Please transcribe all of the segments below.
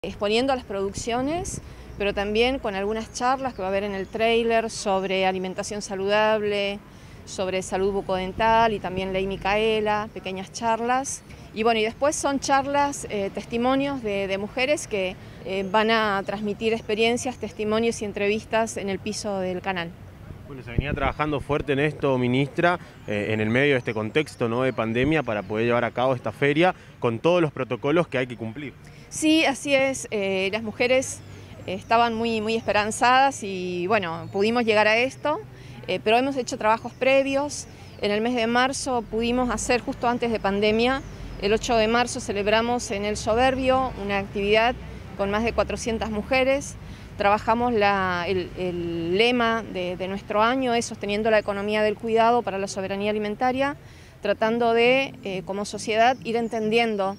exponiendo las producciones, pero también con algunas charlas que va a haber en el tráiler sobre alimentación saludable, sobre salud bucodental y también Ley Micaela, pequeñas charlas. Y bueno, y después son charlas, testimonios de mujeres que van a transmitir experiencias, testimonios y entrevistas en el piso del canal. Bueno, se venía trabajando fuerte en esto, ministra, en el medio de este contexto, ¿no?, de pandemia, para poder llevar a cabo esta feria con todos los protocolos que hay que cumplir. Sí, así es. Las mujeres estaban muy esperanzadas y bueno, pudimos llegar a esto, pero hemos hecho trabajos previos. En el mes de marzo pudimos hacer, justo antes de pandemia, el 8 de marzo celebramos en El Soberbio una actividad con más de 400 mujeres. Trabajamos el lema de nuestro año, es sosteniendo la economía del cuidado para la soberanía alimentaria, tratando de, como sociedad, ir entendiendo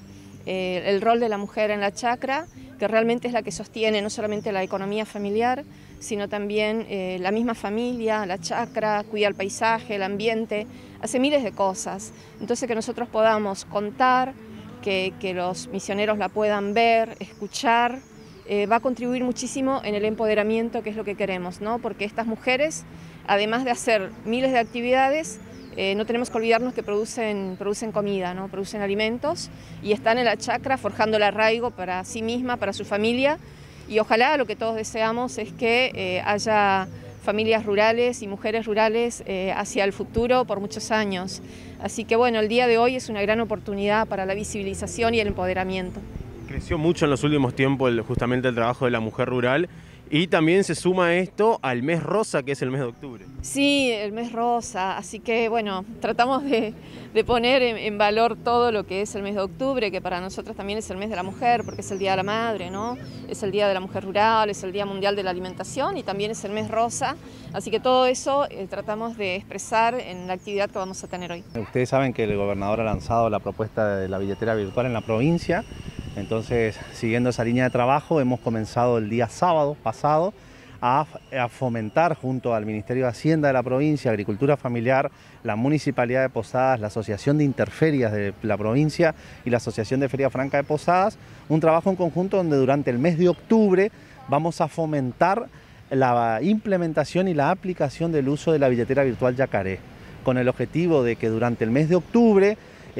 el rol de la mujer en la chacra, que realmente es la que sostiene no solamente la economía familiar, sino también la misma familia, la chacra, cuida el paisaje, el ambiente, hace miles de cosas. Entonces que nosotros podamos contar, que los misioneros la puedan ver, escuchar, va a contribuir muchísimo en el empoderamiento, que es lo que queremos, ¿no? Porque estas mujeres, además de hacer miles de actividades, no tenemos que olvidarnos que producen comida, ¿no? Producen alimentos y están en la chacra forjando el arraigo para sí misma, para su familia, y ojalá lo que todos deseamos es que haya familias rurales y mujeres rurales hacia el futuro por muchos años. Así que bueno, el día de hoy es una gran oportunidad para la visibilización y el empoderamiento. Creció mucho en los últimos tiempos justamente el trabajo de la mujer rural, y también se suma esto al mes rosa, que es el mes de octubre. Sí, el mes rosa, así que bueno, tratamos de poner en valor todo lo que es el mes de octubre, que para nosotros también es el mes de la mujer, porque es el Día de la Madre, ¿no? Es el Día de la Mujer Rural, es el Día Mundial de la Alimentación y también es el mes rosa, así que todo eso tratamos de expresar en la actividad que vamos a tener hoy. Ustedes saben que el gobernador ha lanzado la propuesta de la billetera virtual en la provincia. Entonces, siguiendo esa línea de trabajo, hemos comenzado el día sábado pasado a fomentar junto al Ministerio de Hacienda de la provincia, Agricultura Familiar, la Municipalidad de Posadas, la Asociación de Interferias de la provincia y la Asociación de Feria Franca de Posadas, un trabajo en conjunto donde durante el mes de octubre vamos a fomentar la implementación y la aplicación del uso de la billetera virtual Yacaré, con el objetivo de que durante el mes de octubre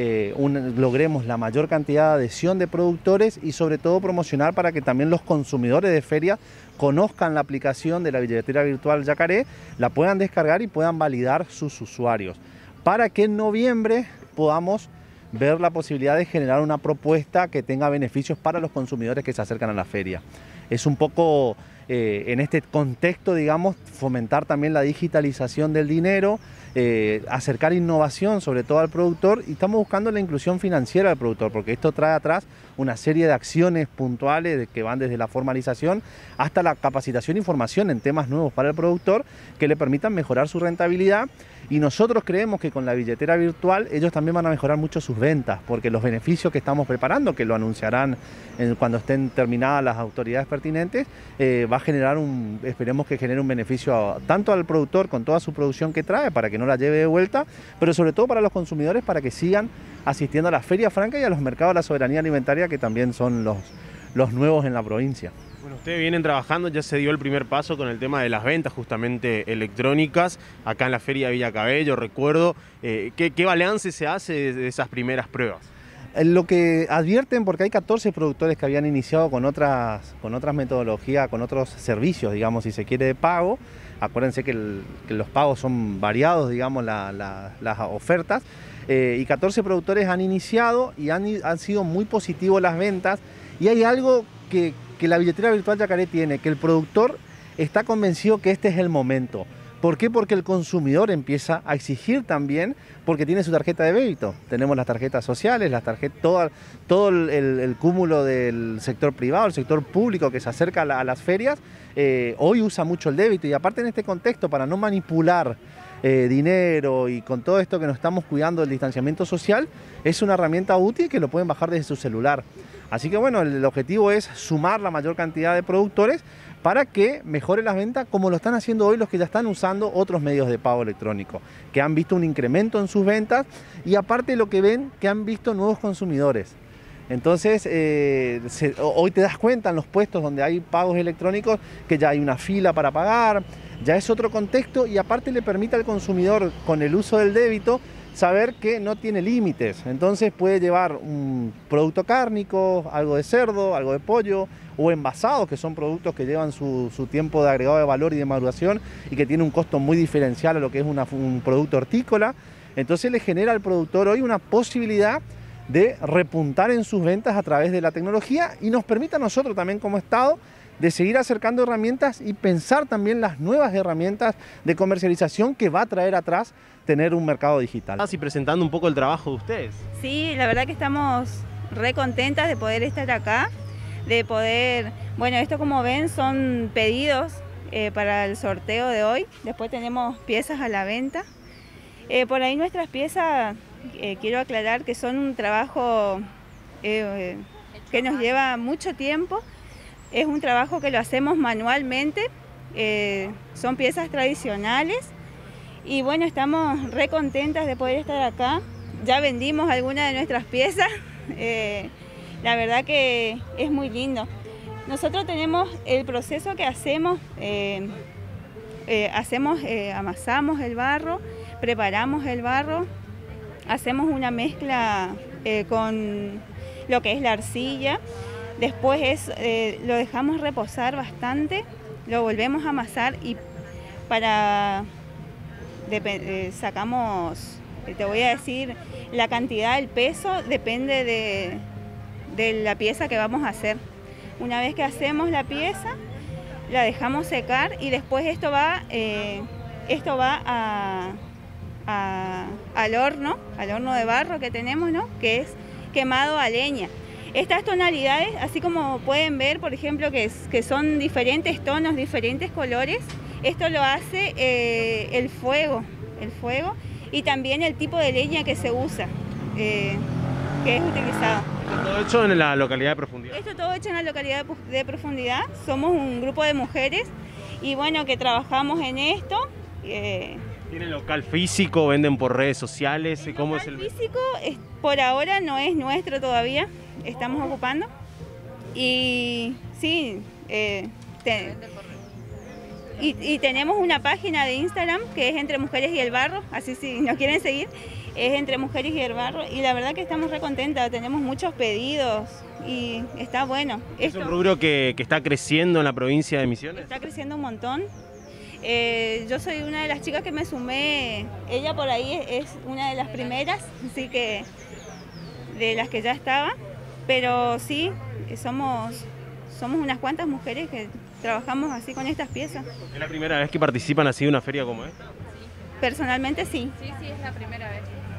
logremos la mayor cantidad de adhesión de productores y sobre todo promocionar para que también los consumidores de feria conozcan la aplicación de la billetera virtual Yacaré, la puedan descargar y puedan validar sus usuarios, para que en noviembre podamos ver la posibilidad de generar una propuesta que tenga beneficios para los consumidores que se acercan a la feria. Es un poco en este contexto, digamos, fomentar también la digitalización del dinero, acercar innovación sobre todo al productor, y estamos buscando la inclusión financiera del productor, porque esto trae atrás una serie de acciones puntuales que van desde la formalización hasta la capacitación y formación en temas nuevos para el productor que le permitan mejorar su rentabilidad. Y nosotros creemos que con la billetera virtual ellos también van a mejorar mucho sus ventas, porque los beneficios que estamos preparando, que lo anunciarán cuando estén terminadas las autoridades pertinentes, va a generar esperemos que genere un beneficio tanto al productor con toda su producción que trae, para que no la lleve de vuelta, pero sobre todo para los consumidores, para que sigan asistiendo a la Feria Franca y a los mercados de la soberanía alimentaria, que también son los nuevos en la provincia. Bueno, ustedes vienen trabajando, ya se dio el primer paso con el tema de las ventas justamente electrónicas, acá en la Feria de Villa Cabello, recuerdo. ¿Qué balance se hace de esas primeras pruebas? Lo que advierten, porque hay 14 productores que habían iniciado con otras metodologías, con otros servicios, digamos, si se quiere, de pago. Acuérdense que los pagos son variados, digamos, las ofertas. Y 14 productores han iniciado y han sido muy positivos las ventas. Y hay algo que la billetera virtual Yacaré tiene, que el productor está convencido que este es el momento. ¿Por qué? Porque el consumidor empieza a exigir también, porque tiene su tarjeta de débito. Tenemos las tarjetas sociales, todo el cúmulo del sector privado, el sector público que se acerca a las ferias, hoy usa mucho el débito. Y aparte, en este contexto, para no manipular dinero y con todo esto que nos estamos cuidando del distanciamiento social, es una herramienta útil que lo pueden bajar desde su celular. Así que bueno, el objetivo es sumar la mayor cantidad de productores para que mejore las ventas, como lo están haciendo hoy los que ya están usando otros medios de pago electrónico, que han visto un incremento en sus ventas, y aparte lo que ven, que han visto nuevos consumidores. Entonces, hoy te das cuenta en los puestos donde hay pagos electrónicos que ya hay una fila para pagar, ya es otro contexto y aparte le permite al consumidor con el uso del débito saber que no tiene límites. Entonces puede llevar un producto cárnico, algo de cerdo, algo de pollo o envasados, que son productos que llevan su tiempo de agregado de valor y de maduración y que tiene un costo muy diferencial a lo que es un producto hortícola. Entonces le genera al productor hoy una posibilidad de repuntar en sus ventas a través de la tecnología y nos permite a nosotros también como Estado de seguir acercando herramientas y pensar también las nuevas herramientas de comercialización que va a traer atrás tener un mercado digital. Así presentando un poco el trabajo de ustedes. Sí, la verdad que estamos re contentas de poder estar acá, de poder, bueno, esto como ven son pedidos para el sorteo de hoy, después tenemos piezas a la venta. Por ahí nuestras piezas, quiero aclarar que son un trabajo que nos lleva mucho tiempo. Es un trabajo que lo hacemos manualmente, son piezas tradicionales y bueno, estamos re contentas de poder estar acá. Ya vendimos algunas de nuestras piezas, la verdad que es muy lindo. Nosotros tenemos el proceso que hacemos, amasamos el barro, preparamos el barro, hacemos una mezcla con lo que es la arcilla. Después lo dejamos reposar bastante, lo volvemos a amasar y sacamos, te voy a decir, la cantidad, el peso, depende de la pieza que vamos a hacer. Una vez que hacemos la pieza, la dejamos secar y después esto va al horno de barro que tenemos, ¿no? Que es quemado a leña. Estas tonalidades, así como pueden ver, por ejemplo, que son diferentes tonos, diferentes colores, esto lo hace el fuego y también el tipo de leña que se usa, que es utilizado. ¿Esto todo hecho en la localidad de Profundidad? Esto todo hecho en la localidad de Profundidad. Somos un grupo de mujeres y bueno, que trabajamos en esto. ¿Tienen local físico? ¿Venden por redes sociales? ¿Cómo es el físico? Por ahora no es nuestro todavía, estamos ocupando. Y sí, y tenemos una página de Instagram que es Entre Mujeres y el Barro, así si nos quieren seguir, es Entre Mujeres y el Barro. Y la verdad que estamos re contentas, tenemos muchos pedidos y está bueno. ¿Es un rubro que está creciendo en la provincia de Misiones? Está creciendo un montón. Yo soy una de las chicas que me sumé, ella por ahí es una de las primeras, así que de las que ya estaba, pero sí, somos unas cuantas mujeres que trabajamos así con estas piezas. ¿Es la primera vez que participan así en una feria como esta? Personalmente sí. Sí, es la primera vez.